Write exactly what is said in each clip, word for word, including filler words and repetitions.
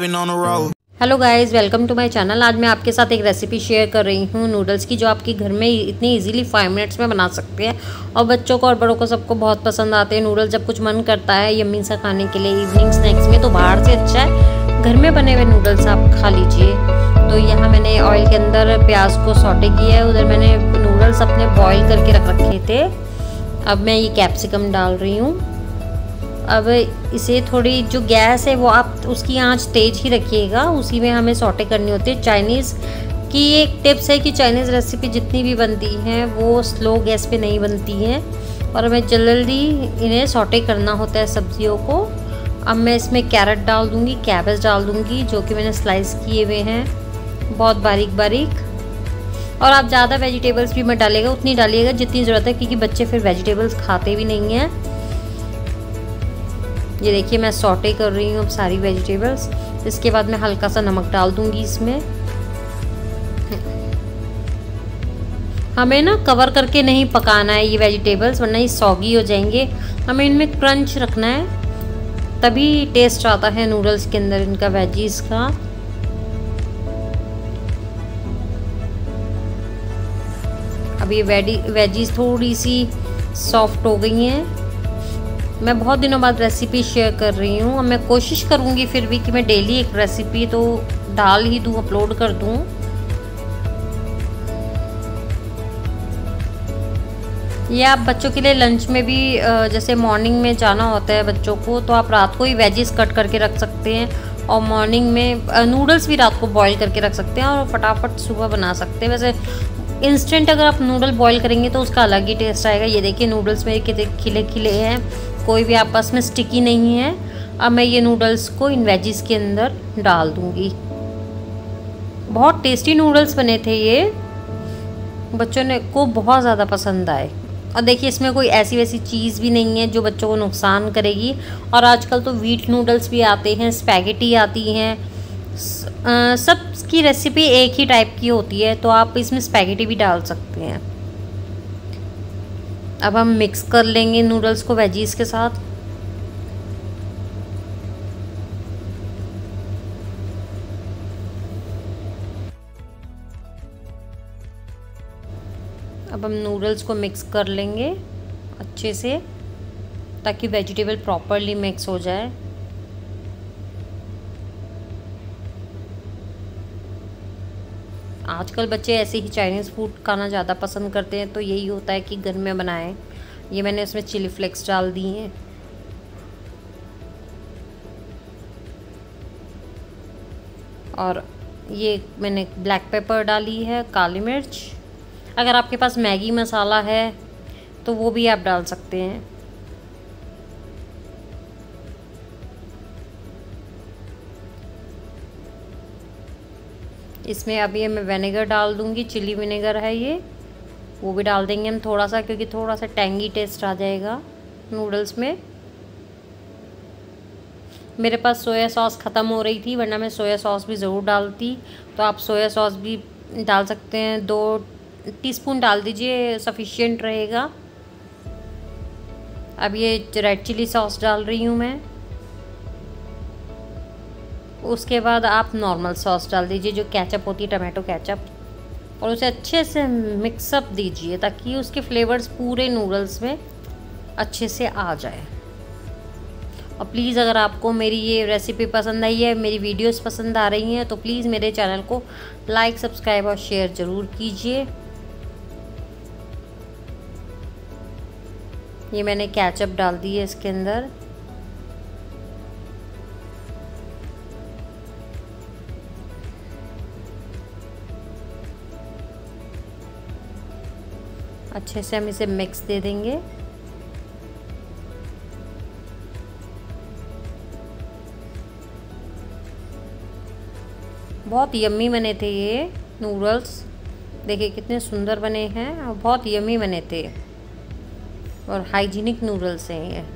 been on the road. Hello guys, welcome to my channel. आज मैं आपके साथ एक रेसिपी शेयर कर रही हूँ नूडल्स की, जो आपके घर में इतनी इजीली फाइव मिनट्स में बना सकते हैं और बच्चों को और बड़ों को सबको बहुत पसंद आते हैं नूडल्स। जब कुछ मन करता है यम्मी सा खाने के लिए इवनिंग स्नैक्स में, तो बाहर से अच्छा है घर में बने हुए नूडल्स आप खा लीजिए। तो यहाँ मैंने ऑयल के अंदर प्याज को सॉटे किया है, उधर मैंने नूडल्स अपने बॉयल करके रख रखे थे। अब मैं ये कैप्सिकम डाल रही हूँ। अब इसे थोड़ी जो गैस है वो आप उसकी आंच तेज़ ही रखिएगा, उसी में हमें सॉटे करनी होती है। चाइनीज़ की एक टिप्स है कि चाइनीज़ रेसिपी जितनी भी बनती हैं वो स्लो गैस पे नहीं बनती हैं और हमें जल्दी इन्हें सॉटे करना होता है सब्जियों को। अब मैं इसमें कैरेट डाल दूँगी, कैबेज डाल दूँगी, जो कि मैंने स्लाइस किए हुए हैं बहुत बारीक बारीक। और आप ज़्यादा वेजिटेबल्स भी मत डालिएगा, उतनी डालिएगा जितनी ज़रूरत है, क्योंकि बच्चे फिर वेजिटेबल्स खाते भी नहीं हैं। ये देखिए मैं सॉटे कर रही हूँ अब सारी वेजिटेबल्स। इसके बाद मैं हल्का सा नमक डाल दूँगी इसमें। हमें ना कवर करके नहीं पकाना है ये वेजिटेबल्स, वरना ये सॉगी हो जाएंगे। हमें इनमें क्रंच रखना है, तभी टेस्ट आता है नूडल्स के अंदर इनका, वेजीज का। अब ये वेडी वेजीज थोड़ी सी सॉफ्ट हो गई हैं। मैं बहुत दिनों बाद रेसिपी शेयर कर रही हूँ, मैं कोशिश करूँगी फिर भी कि मैं डेली एक रेसिपी तो डाल ही दूँ, अपलोड कर दूँ। ये आप बच्चों के लिए लंच में भी, जैसे मॉर्निंग में जाना होता है बच्चों को, तो आप रात को ही वेजिस कट करके रख सकते हैं और मॉर्निंग में नूडल्स भी रात को बॉईल करके रख सकते हैं और फटाफट सुबह बना सकते हैं। वैसे इंस्टेंट अगर आप नूडल बॉईल करेंगे तो उसका अलग ही टेस्ट आएगा। ये देखिए नूडल्स मेरे कितने खिले खिले हैं, कोई भी आपस में स्टिकी नहीं है। अब मैं ये नूडल्स को इन वेजिस के अंदर डाल दूँगी। बहुत टेस्टी नूडल्स बने थे ये, बच्चों ने को बहुत ज़्यादा पसंद आए। और देखिए इसमें कोई ऐसी वैसी चीज़ भी नहीं है जो बच्चों को नुकसान करेगी। और आजकल तो व्हीट नूडल्स भी आते हैं, स्पैगेटी आती हैं, सब की रेसिपी एक ही टाइप की होती है, तो आप इसमें स्पैगेटी भी डाल सकते हैं। अब हम मिक्स कर लेंगे नूडल्स को वेजीज के साथ। अब हम नूडल्स को मिक्स कर लेंगे अच्छे से, ताकि वेजिटेबल प्रॉपरली मिक्स हो जाए। आजकल बच्चे ऐसे ही चाइनीज़ फूड खाना ज़्यादा पसंद करते हैं, तो यही होता है कि घर में बनाएं। ये मैंने उसमें चिली फ्लेक्स डाल दी हैं। और ये मैंने ब्लैक पेपर डाली है, काली मिर्च। अगर आपके पास मैगी मसाला है तो वो भी आप डाल सकते हैं। इसमें अभी मैं विनेगर डाल दूंगी, चिली विनेगर है ये, वो भी डाल देंगे हम थोड़ा सा, क्योंकि थोड़ा सा टैंगी टेस्ट आ जाएगा नूडल्स में। मेरे पास सोया सॉस ख़त्म हो रही थी, वरना मैं सोया सॉस भी ज़रूर डालती, तो आप सोया सॉस भी डाल सकते हैं। दो टीस्पून डाल दीजिए, सफिशिएंट रहेगा। अब ये रेड चिली सॉस डाल रही हूँ मैं। उसके बाद आप नॉर्मल सॉस डाल दीजिए, जो केचप होती है, टमाटो केचप, और उसे अच्छे से मिक्सअप दीजिए ताकि उसके फ्लेवर्स पूरे नूडल्स में अच्छे से आ जाए। और प्लीज़ अगर आपको मेरी ये रेसिपी पसंद आई है, मेरी वीडियोस पसंद आ रही हैं, तो प्लीज़ मेरे चैनल को लाइक, सब्सक्राइब और शेयर ज़रूर कीजिए। ये मैंने केचप डाल दी है इसके अंदर। अच्छे से हम इसे मिक्स दे देंगे। बहुत यम्मी बने थे ये नूडल्स, देखिए कितने सुंदर बने हैं और बहुत यम्मी बने थे, और हाइजीनिक नूडल्स हैं ये।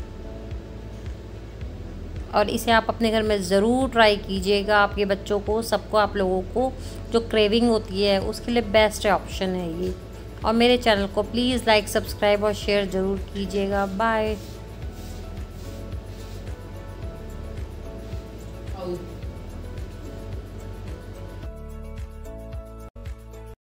और इसे आप अपने घर में ज़रूर ट्राई कीजिएगा। आपके बच्चों को, सबको, आप लोगों को जो क्रेविंग होती है उसके लिए बेस्ट ऑप्शन है ये। और मेरे चैनल को प्लीज़ लाइक, सब्सक्राइब और शेयर ज़रूर कीजिएगा। बाय।